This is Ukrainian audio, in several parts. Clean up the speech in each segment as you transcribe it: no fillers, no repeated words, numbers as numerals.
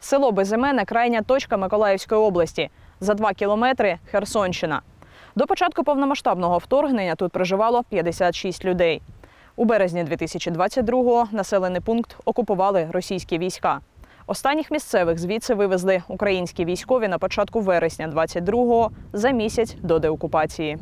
Село Безіменне – крайня точка Миколаївської області. За 2 кілометри – Херсонщина. До початку повномасштабного вторгнення тут проживало 56 людей. У березні 2022-го населений пункт окупували російські війська. Останніх місцевих звідси вивезли українські військові на початку вересня 22-го, за місяць до деокупації.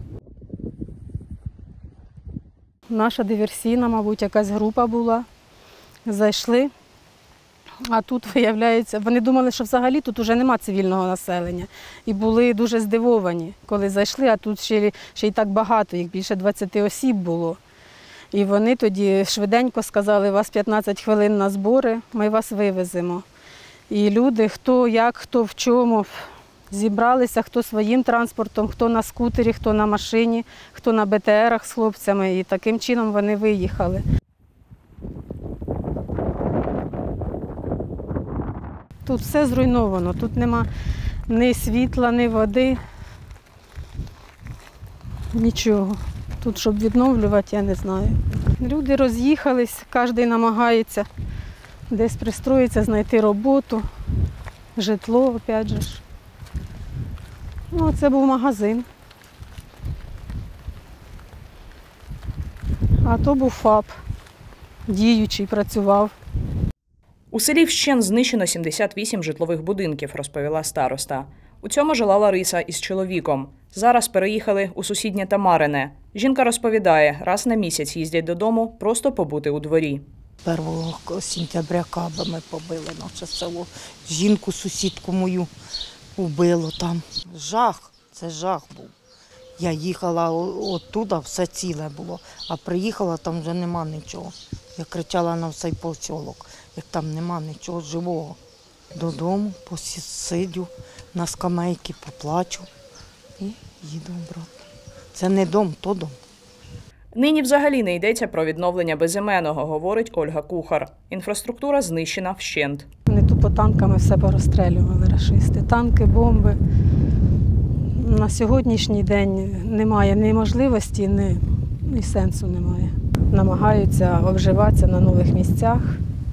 Наша диверсійна, мабуть, якась група була. Зайшли, а тут, виявляється, вони думали, що взагалі тут вже нема цивільного населення. І були дуже здивовані, коли зайшли, а тут ще й так багато, їх більше 20 осіб було. І вони тоді швиденько сказали, у вас 15 хвилин на збори, ми вас вивеземо. І люди, хто як, хто в чому, зібралися, хто своїм транспортом, хто на скутері, хто на машині, хто на БТРах з хлопцями. І таким чином вони виїхали. Тут все зруйновано, тут нема ні світла, ні води, нічого. Тут, щоб відновлювати, я не знаю. Люди роз'їхались, кожен намагається десь пристроїтися, знайти роботу, житло, опять же. Ну, це був магазин. А то був ФАП, діючий, працював. У селі вщент знищено 78 житлових будинків, розповіла староста. У цьому жила Лариса із чоловіком. Зараз переїхали у сусіднє Тамарине. Жінка розповідає, раз на місяць їздять додому просто побути у дворі. 1 сентября кабами побили наше село. Жінку, сусідку мою вбило там. Жах, це жах був. Я їхала оттуда, все ціле було, а приїхала, там вже нема нічого. Я кричала на всей посілок, як там нема нічого живого. Додому посидю, на скамейці поплачу і їду обратно. Це не дом, то дом. Нині взагалі не йдеться про відновлення Безіменного, говорить Ольга Кухар. Інфраструктура знищена вщент. Вони тупо танками все порозстрелювали рашисти. Танки, бомби. На сьогоднішній день немає ні можливості, ні сенсу немає. Намагаються обживатися на нових місцях,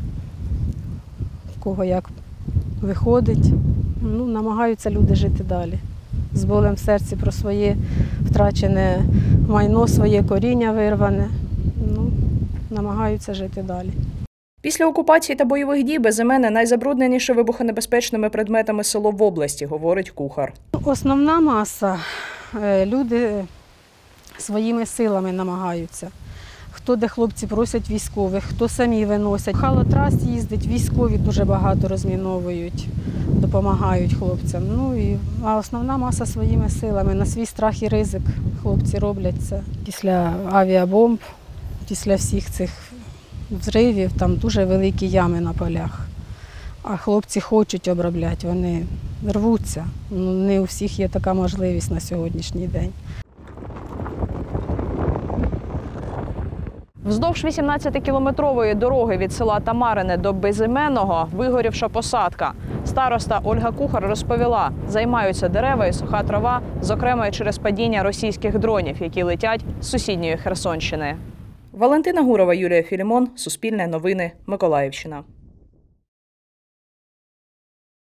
в кого як виходить. Намагаються люди жити далі. З болем в серці про своє втрачене майно, своє коріння вирване. Намагаються жити далі. Після окупації та бойових дій Безіменне – найзабрудненіше вибухонебезпечними предметами село в області, говорить Кухар. Основна маса – люди своїми силами намагаються. Хто де хлопці просять військових, хто самі виносять. Халотрас їздить, військові дуже багато розміновують, допомагають хлопцям. А основна маса своїми силами, на свій страх і ризик хлопці роблять це. Після авіабомб, після всіх цих взривів, там дуже великі ями на полях. А хлопці хочуть обробляти, вони рвуться. Не у всіх є така можливість на сьогоднішній день. Вздовж 18-кілометрової дороги від села Тамарине до Безіменного вигорівша посадка. Староста Ольга Кухар розповіла, займаються дерева і суха трава, зокрема і через падіння російських дронів, які летять з сусідньої Херсонщини. Валентина Гурова, Юлія Філімон, Суспільне новини, Миколаївщина.